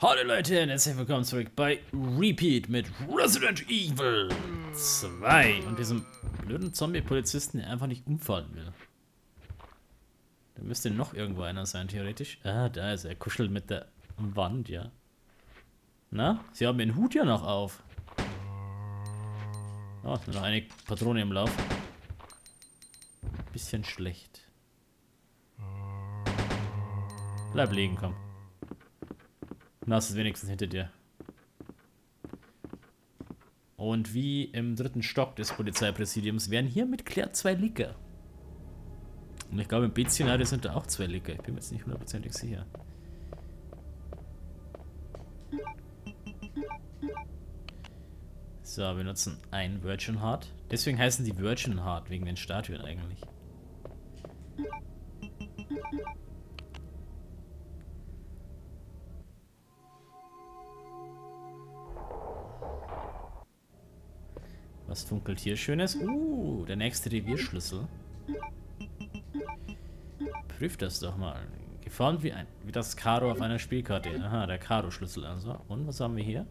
Hallo Leute und herzlich willkommen zurück bei Repeat mit Resident Evil 2 und diesem blöden Zombie-Polizisten, der einfach nicht umfallen will. Da müsste noch irgendwo einer sein, theoretisch. Ah, da ist er. Kuschelt mit der Wand, ja. Na, sie haben den Hut ja noch auf. Oh, ist nur noch eine Patrone im Lauf. Bisschen schlecht. Bleib liegen, komm. Na, ist es wenigstens hinter dir. Und wie im dritten Stock des Polizeipräsidiums werden hier mit Claire 2 Licker. Und ich glaube im B-Szenario sind da auch 2 Licker. Ich bin mir jetzt nicht hundertprozentig sicher. So, wir nutzen ein Virgin Heart. Deswegen heißen die Virgin Heart, wegen den Statuen eigentlich. Was funkelt hier Schönes? Der nächste Revierschlüssel. Prüft das doch mal. Geformt wie das Karo auf einer Spielkarte. Aha, der Karo-Schlüssel also. Und was haben wir hier?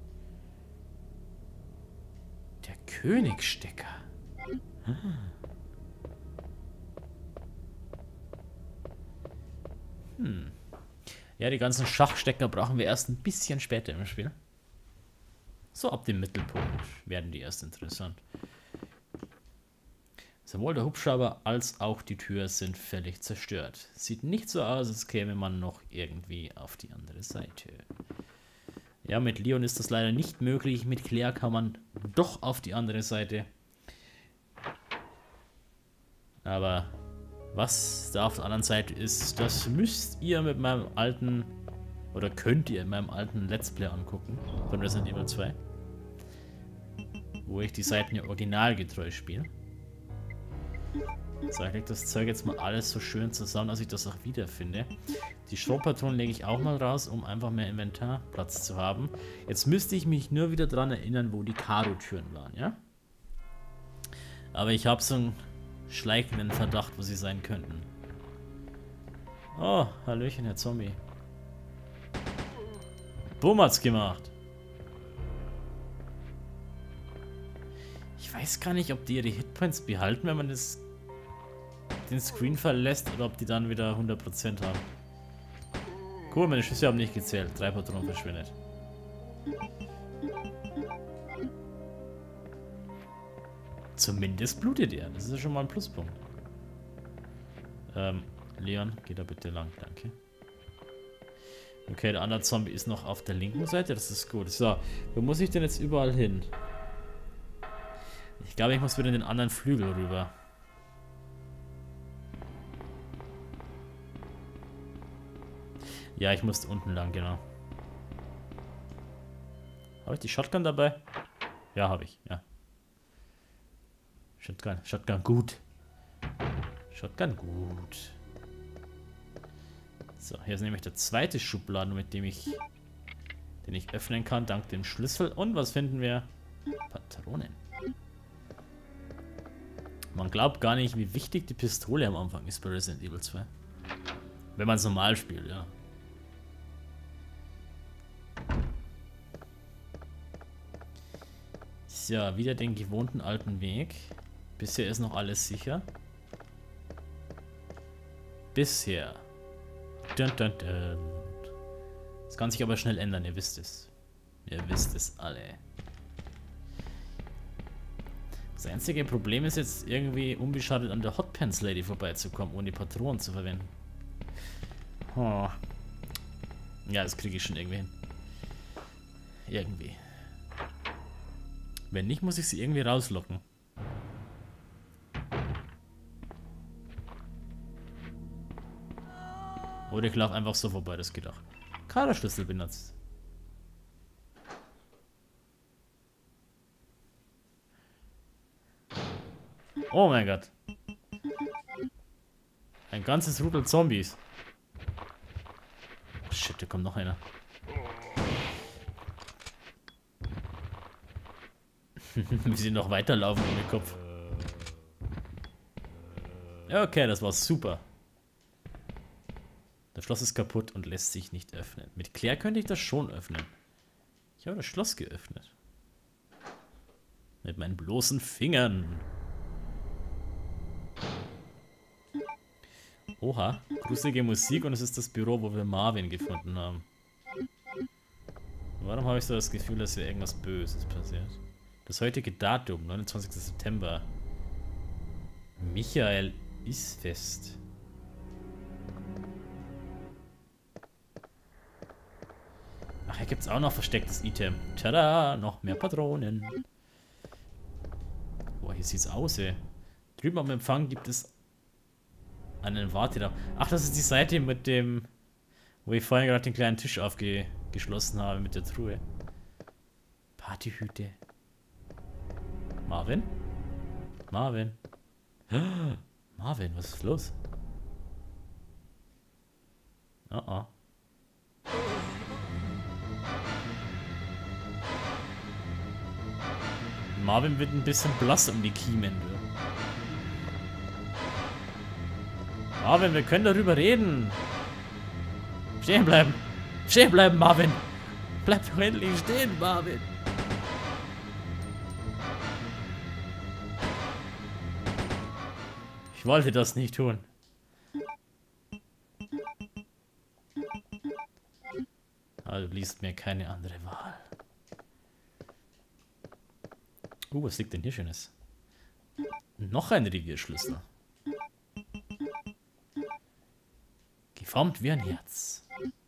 Der Königsstecker. Ja, die ganzen Schachstecker brauchen wir erst ein bisschen später im Spiel. So ab dem Mittelpunkt werden die erst interessant. Sowohl der Hubschrauber als auch die Tür sind völlig zerstört. Sieht nicht so aus, als käme man noch irgendwie auf die andere Seite. Ja, mit Leon ist das leider nicht möglich. Mit Claire kann man doch auf die andere Seite. Aber was da auf der anderen Seite ist, das müsst ihr mit meinem alten... Oder könnt ihr in meinem alten Let's Play angucken. Von Resident Evil 2. Wo ich die Seiten ja originalgetreu spiele. So, ich lege das Zeug jetzt mal alles so schön zusammen, dass ich das auch wiederfinde. Die Schrotpatronen lege ich auch mal raus, um einfach mehr Inventarplatz zu haben. Jetzt müsste ich mich nur wieder daran erinnern, wo die Karo-Türen waren, ja? Aber ich habe so einen schleichenden Verdacht, wo sie sein könnten. Oh, hallöchen, Herr Zombie. Boom hat's gemacht. Ich weiß gar nicht, ob die ihre Hitpoints behalten, wenn man den Screen verlässt, oder ob die dann wieder 100% haben. Cool, meine Schüsse haben nicht gezählt. 3 Patronen verschwendet. Zumindest blutet er. Das ist ja schon mal ein Pluspunkt. Leon, geh da bitte lang, danke. Okay, der andere Zombie ist noch auf der linken Seite, das ist gut. So, wo muss ich denn jetzt überall hin? Ich glaube, ich muss wieder in den anderen Flügel rüber. Ja, ich muss unten lang, genau. Habe ich die Shotgun dabei? Ja, habe ich, ja. Shotgun gut. Shotgun gut. So, hier ist nämlich der zweite Schubladen, mit dem den ich öffnen kann, dank dem Schlüssel. Und was finden wir? Patronen. Man glaubt gar nicht, wie wichtig die Pistole am Anfang ist bei Resident Evil 2. Wenn man es normal spielt, ja. So, wieder den gewohnten alten Weg. Bisher ist noch alles sicher. Bisher. Dun, dun, dun. Das kann sich aber schnell ändern, ihr wisst es. Ihr wisst es alle. Das einzige Problem ist jetzt irgendwie unbeschadet an der Hot Pants Lady vorbeizukommen, ohne Patronen zu verwenden. Oh. Ja, das kriege ich schon irgendwie hin. Irgendwie. Wenn nicht, muss ich sie irgendwie rauslocken. Oder ich laufe einfach so vorbei, das geht auch. Kaderschlüssel benutzt. Oh mein Gott. Ein ganzes Rudel Zombies. Oh shit, da kommt noch einer. Wie sie noch weiterlaufen ohne Kopf. Okay, das war super. Das Schloss ist kaputt und lässt sich nicht öffnen. Mit Claire könnte ich das schon öffnen. Ich habe das Schloss geöffnet. Mit meinen bloßen Fingern. Oha, gruselige Musik und es ist das Büro, wo wir Marvin gefunden haben. Warum habe ich so das Gefühl, dass hier irgendwas Böses passiert? Das heutige Datum, 29. September. Michael ist fest. Ach, hier gibt es auch noch verstecktes Item. Tada, noch mehr Patronen. Boah, hier sieht's aus, ey. Drüben am Empfang gibt es einen Warteraum. Ach, das ist die Seite mit dem, wo ich vorhin gerade den kleinen Tisch aufgeschlossen habe mit der Truhe. Partyhüte. Marvin? Marvin? Marvin, was ist los? Oh oh. Marvin wird ein bisschen blass um die Kiemen. Marvin, wir können darüber reden. Stehen bleiben. Stehen bleiben, Marvin. Bleib doch endlich stehen, Marvin. Ich wollte das nicht tun. Aber du liest mir keine andere Wahl. Was liegt denn hier Schönes? Noch ein Revierschlüssel. Geformt wie ein Herz.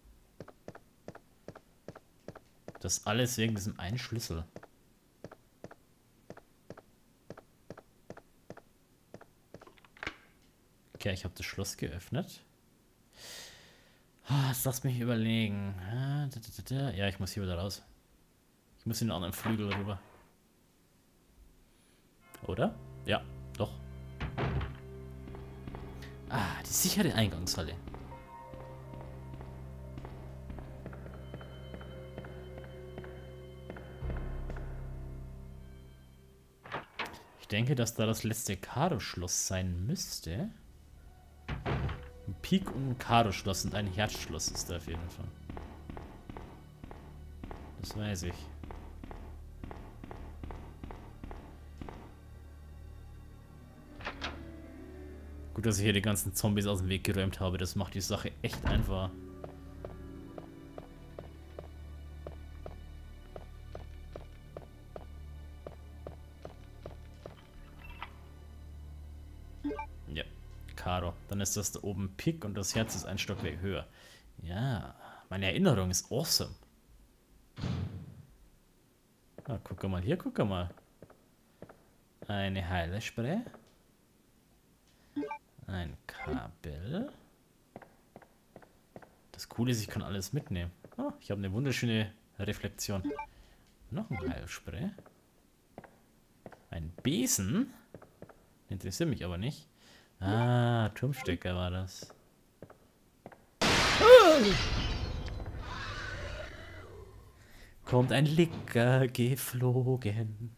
Das alles wegen diesem einen Schlüssel. Okay, ich habe das Schloss geöffnet. Lass mich überlegen. Ja, ich muss hier wieder raus. Ich muss in den anderen Flügel rüber. Oder? Ja, doch. Ah, die sichere Eingangshalle. Ich denke, dass da das letzte Karo-Schloss sein müsste. Ein Pik und ein Karo-Schloss und ein Herzschloss ist da auf jeden Fall. Das weiß ich. Gut, dass ich hier die ganzen Zombies aus dem Weg geräumt habe. Das macht die Sache echt einfach. Ja, Karo. Dann ist das da oben Pik und das Herz ist ein Stockwerk höher. Ja, meine Erinnerung ist awesome. Ah, guck mal hier, guck mal. Eine Heilspray. Ein Kabel. Das Coole ist, ich kann alles mitnehmen. Oh, ich habe eine wunderschöne Reflexion. Noch ein Heilspray. Ein Besen. Interessiert mich aber nicht. Ah, Turmstecker war das. Kommt ein Licker geflogen.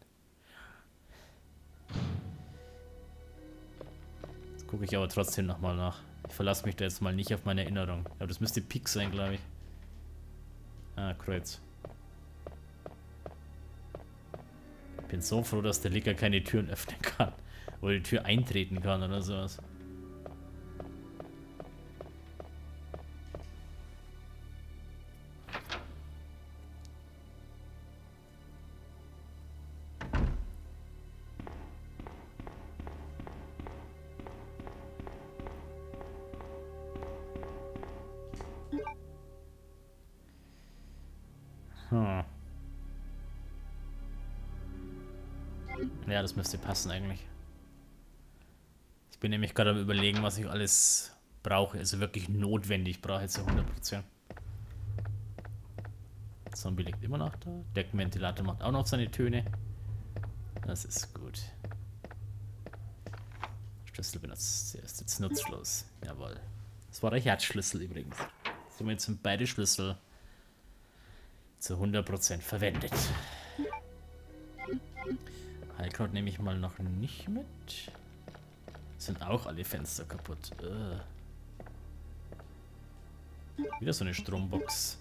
Gucke ich aber trotzdem nochmal nach. Ich verlasse mich da jetzt mal nicht auf meine Erinnerung. Aber das müsste Pik sein, glaube ich. Ah, Kreuz. Ich bin so froh, dass der Licker keine Türen öffnen kann. Oder die Tür eintreten kann oder sowas. Ja, das müsste passen eigentlich. Ich bin nämlich gerade am Überlegen, was ich alles brauche. Also wirklich notwendig brauche ich zu 100%. Zombie liegt immer noch da. Deckenventilator macht auch noch seine Töne. Das ist gut. Schlüssel benutzt. Der ist jetzt nutzlos. Jawohl. Das war der Herzschlüssel übrigens. Somit sind beide Schlüssel zu 100% verwendet. Heilkraut nehme ich mal noch nicht mit. Sind auch alle Fenster kaputt. Wieder so eine Strombox.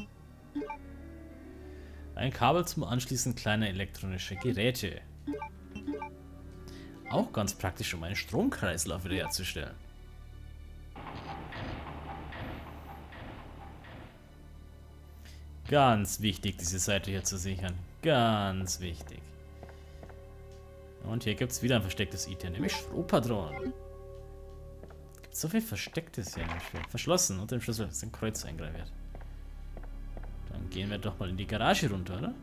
Ein Kabel zum Anschließen kleiner elektronischer Geräte. Auch ganz praktisch, um einen Stromkreislauf wiederherzustellen. Ganz wichtig, diese Seite hier zu sichern. Ganz wichtig. Und hier gibt es wieder ein verstecktes Item, nämlich Strohpatronen. Es gibt so viel Verstecktes hier im Spiel. Verschlossen, unter dem Schlüssel ist ein Kreuz eingraviert. Dann gehen wir doch mal in die Garage runter, oder?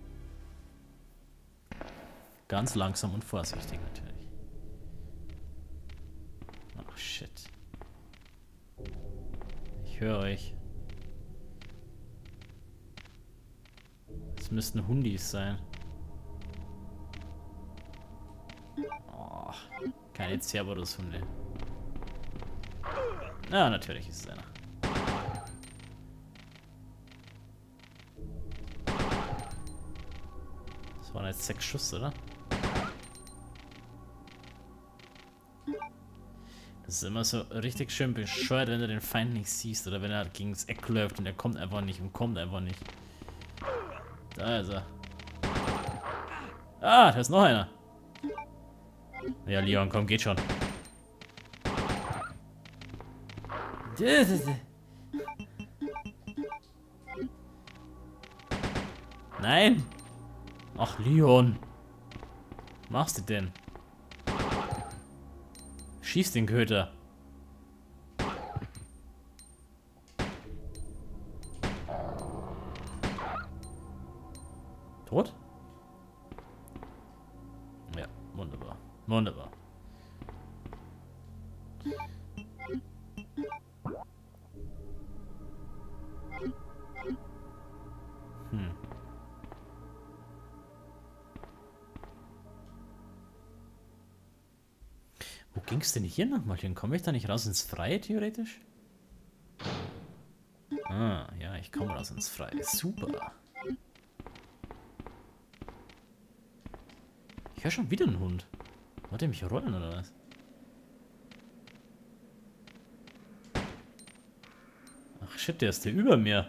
Ganz langsam und vorsichtig natürlich. Ach, shit. Ich höre euch. Das müssten Hundis sein. Oh, keine Cerberus-Hunde. Ja, natürlich ist es einer. Das waren jetzt 6 Schuss, oder? Das ist immer so richtig schön bescheuert, wenn du den Feind nicht siehst oder wenn er gegen das Eck läuft und er kommt einfach nicht und kommt einfach nicht. Da ist er. Ah, da ist noch einer. Ja, Leon, komm, geht schon. Nein! Ach, Leon. Was machst du denn? Schieß den Köter. Tot? Ja, wunderbar. Wunderbar. Wo ging's denn hier nochmal hin? Komme ich da nicht raus ins Freie, theoretisch? Ah, ja, ich komme raus ins Freie. Super. Ich höre schon wieder einen Hund. Wollt ihr mich rollen, oder was? Ach shit, der ist der über mir.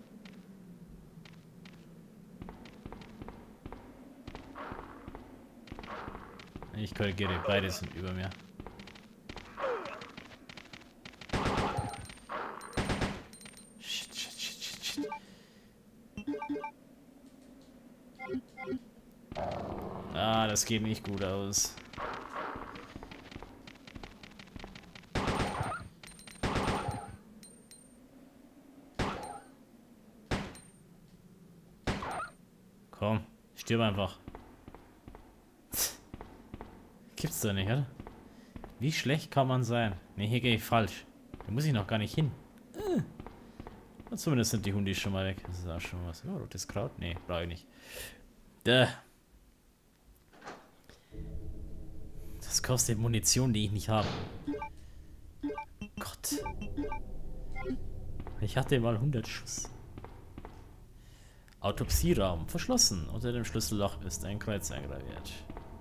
Ich korrigiere, beide sind über mir. Shit, shit, shit, shit, shit. Ah, das geht nicht gut aus. Komm, stirb einfach. Gibt's doch nicht, oder? Wie schlecht kann man sein? Ne, hier gehe ich falsch. Da muss ich noch gar nicht hin. Zumindest sind die Hundis schon mal weg. Das ist auch schon was. Oh, rotes Kraut? Ne, brauche ich nicht. Das kostet Munition, die ich nicht habe. Gott. Ich hatte mal 100 Schuss. Autopsieraum. Verschlossen. Unter dem Schlüsselloch ist ein Kreuz eingraviert.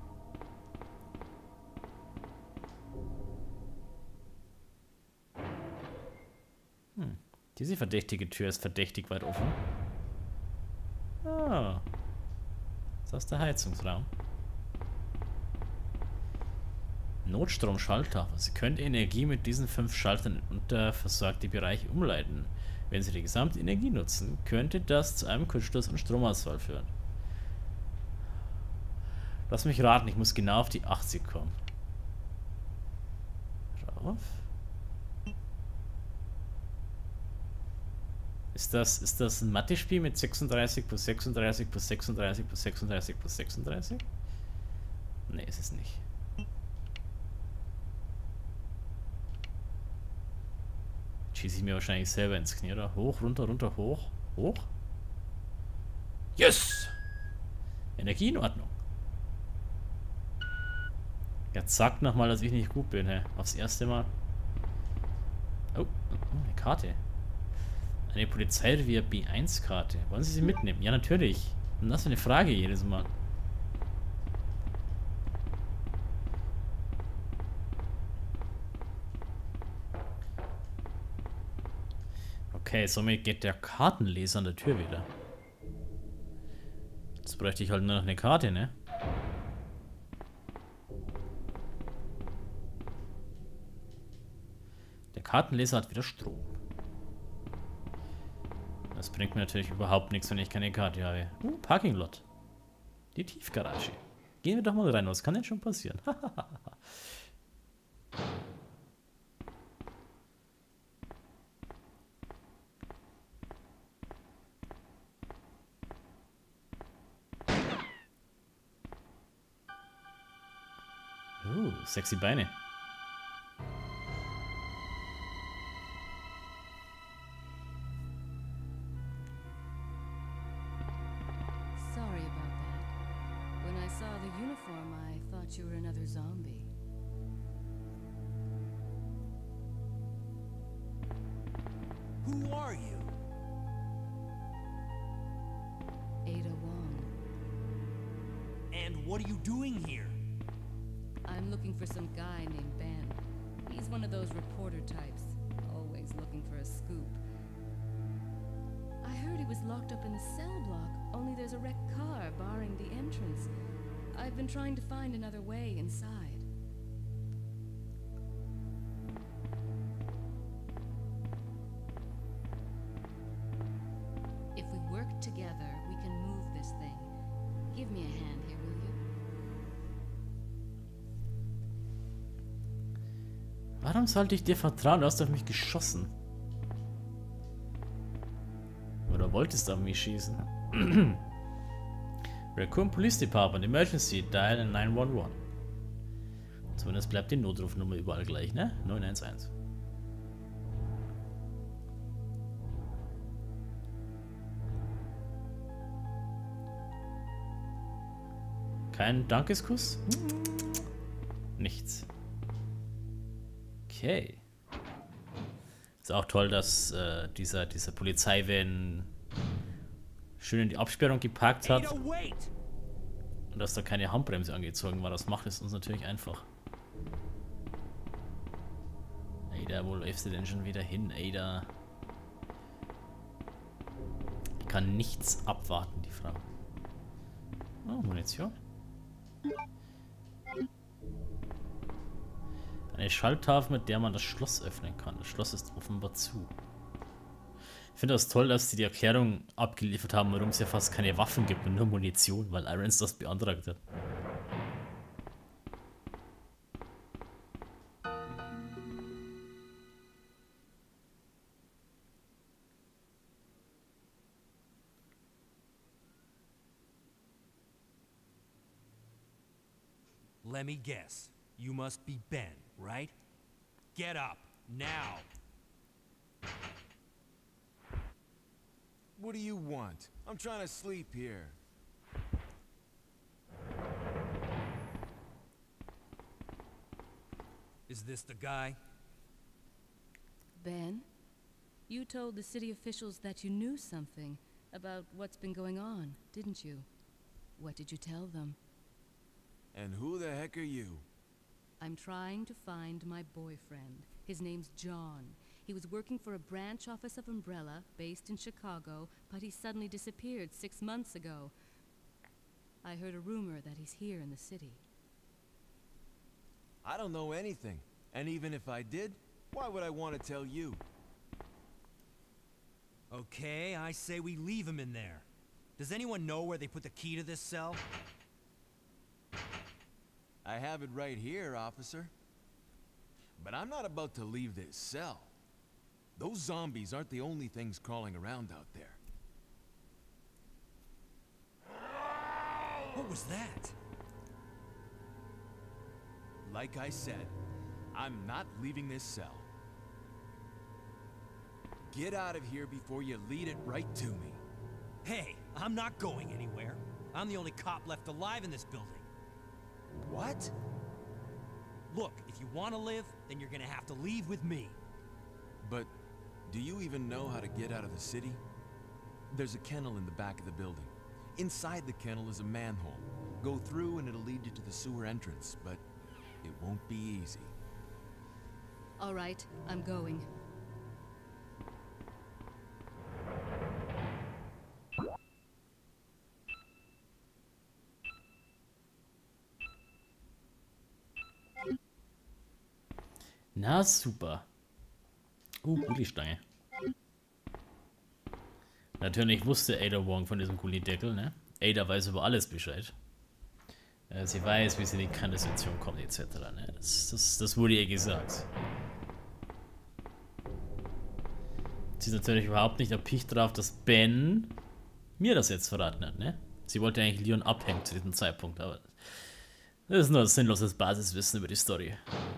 Diese verdächtige Tür ist verdächtig weit offen. Ah. Das ist der Heizungsraum. Notstromschalter. Sie können Energie mit diesen 5 Schaltern in unterversorgte Bereiche umleiten. Wenn Sie die gesamte Energie nutzen, könnte das zu einem Kurzschluss und Stromausfall führen. Lass mich raten, ich muss genau auf die 80 kommen. Rauf. Ist das ein Mathe-Spiel mit 36 plus 36 plus 36 plus 36 plus 36? Ne, ist es nicht. Schieße ich mir wahrscheinlich selber ins Knie, oder? Hoch, runter, runter, hoch, hoch. Yes! Energie in Ordnung. Jetzt sagt nochmal, dass ich nicht gut bin, hä? Aufs erste Mal. Oh, eine Karte. Eine Polizeirevier B1-Karte. Wollen Sie sie mitnehmen? Ja, natürlich. Und das ist eine Frage jedes Mal. Okay, somit geht der Kartenleser an der Tür wieder. Jetzt bräuchte ich halt nur noch eine Karte, ne? Der Kartenleser hat wieder Strom. Das bringt mir natürlich überhaupt nichts, wenn ich keine Karte habe. Parking Lot. Die Tiefgarage. Gehen wir doch mal rein, was kann denn schon passieren? Sexy Beine. Sorry about that. When I saw the uniform, I thought you were another zombie. Who are you? Ada Wong. And what are you doing here? I'm looking for some guy named Ben. He's one of those reporter types, always looking for a scoop. I heard he was locked up in the cell block, only there's a wrecked car barring the entrance. I've been trying to find another way inside. If we work together, we can move this thing. Give me a hand here, will you? Warum sollte ich dir vertrauen? Du hast auf mich geschossen. Oder wolltest auf mich schießen? Raccoon Police Department, Emergency, dial 911. Zumindest bleibt die Notrufnummer überall gleich, ne? 911. Kein Dankeskuss? Nichts. Okay. Ist auch toll, dass dieser Polizeivan schön in die Absperrung geparkt hat. Ada, wait! Und dass da keine Handbremse angezogen war. Das macht es uns natürlich einfach. Ada, wo läufst du denn schon wieder hin, Ada? Die kann nichts abwarten, die Frau. Oh, Munition. Eine Schalltafel, mit der man das Schloss öffnen kann. Das Schloss ist offenbar zu. Ich finde das toll, dass sie die Erklärung abgeliefert haben, warum es ja fast keine Waffen gibt und nur Munition, weil Irons das beantragt hat. Let me guess. You must be Ben, right? Get up, now! What do you want? I'm trying to sleep here. Is this the guy? Ben, you told the city officials that you knew something about what's been going on, didn't you? What did you tell them? And who the heck are you? I'm trying to find my boyfriend. His name's John. He was working for a branch office of Umbrella, based in Chicago, but he suddenly disappeared 6 months ago. I heard a rumor that he's here in the city. I don't know anything. And even if I did, why would I want to tell you? Okay, I say we leave him in there. Does anyone know where they put the key to this cell? I have it right here, officer. But I'm not about to leave this cell. Those zombies aren't the only things crawling around out there. What was that? Like I said, I'm not leaving this cell. Get out of here before you lead it right to me. Hey, I'm not going anywhere. I'm the only cop left alive in this building. What? Look, if you want to live, then you're gonna have to leave with me. But do you even know how to get out of the city? There's a kennel in the back of the building. Inside the kennel is a manhole. Go through and it'll lead you to the sewer entrance, but it won't be easy. All right, I'm going. Na super. Gulli-Stange. Natürlich wusste Ada Wong von diesem Gullideckel, ne? Ada weiß über alles Bescheid. Sie weiß, wie sie in die Kanalisation kommt, etc. Ne? Das wurde ihr gesagt. Sie ist natürlich überhaupt nicht erpicht drauf, dass Ben mir das jetzt verraten hat, ne? Sie wollte eigentlich Leon abhängen zu diesem Zeitpunkt, aber das ist nur sinnloses Basiswissen über die Story.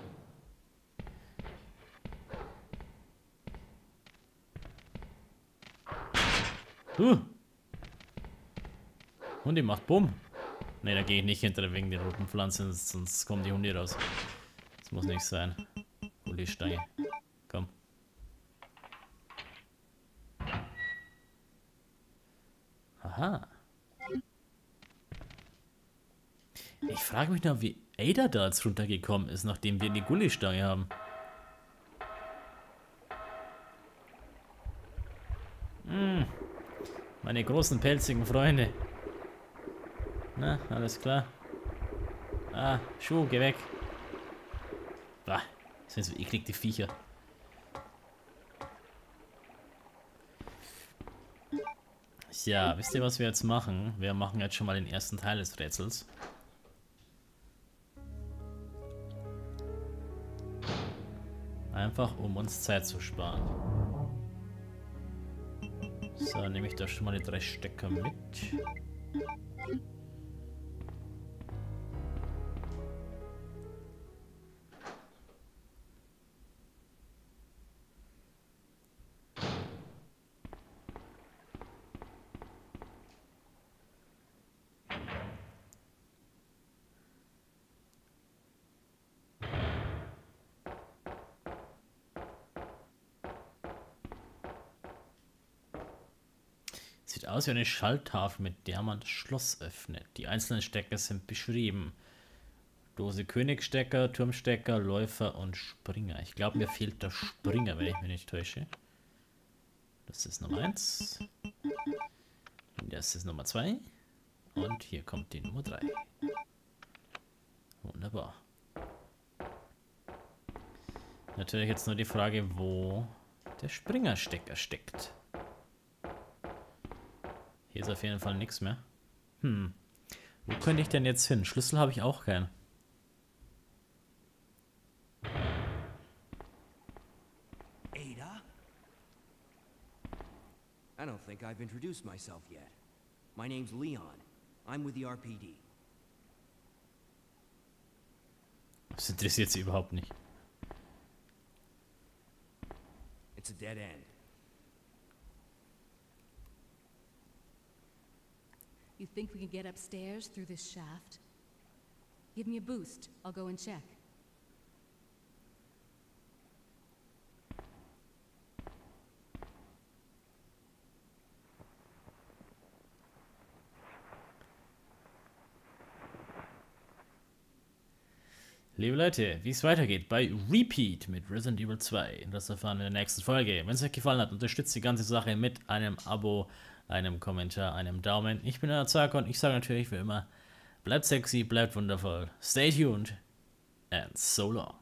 Und die macht Bumm. Ne, da gehe ich nicht hinter wegen der roten Pflanzen, sonst kommen die Hunde raus. Das muss nicht sein. Gulli-Stange. Komm. Aha. Ich frage mich noch, wie Ada da jetzt runtergekommen ist, nachdem wir die Gulli-Stange haben. Meine großen pelzigen Freunde. Na, alles klar. Ah, Schuh, geh weg. Bah, das sind so eklig, Viecher. Ja, wisst ihr, was wir jetzt machen? Wir machen jetzt schon mal den ersten Teil des Rätsels. Einfach, um uns Zeit zu sparen. So, nehme ich da schon mal die 3 Stecker mit. Sieht aus wie eine Schalltafel, mit der man das Schloss öffnet. Die einzelnen Stecker sind beschrieben. Dose Königstecker, Turmstecker, Läufer und Springer. Ich glaube, mir fehlt der Springer, wenn ich mich nicht täusche. Das ist Nummer 1. Das ist Nummer 2. Und hier kommt die Nummer 3. Wunderbar. Natürlich jetzt nur die Frage, wo der Springerstecker steckt. Hier ist auf jeden Fall nichts mehr. Wo könnte ich denn jetzt hin? Schlüssel habe ich auch keinen. Ada? I don't think I've introduced myself yet. My name's Leon. I'm with the RPD. Das interessiert sie überhaupt nicht. It's a dead end. You think we can get upstairs through this shaft? Give me a boost. I'll go and check. Liebe Leute, wie es weitergeht bei Repeat mit Resident Evil 2. Das erfahren wir in der nächsten Folge. Wenn es euch gefallen hat, unterstützt die ganze Sache mit einem Abo, einem Kommentar, einem Daumen. Ich bin euer Zarko und ich sage natürlich wie immer, bleibt sexy, bleibt wundervoll. Stay tuned and so long.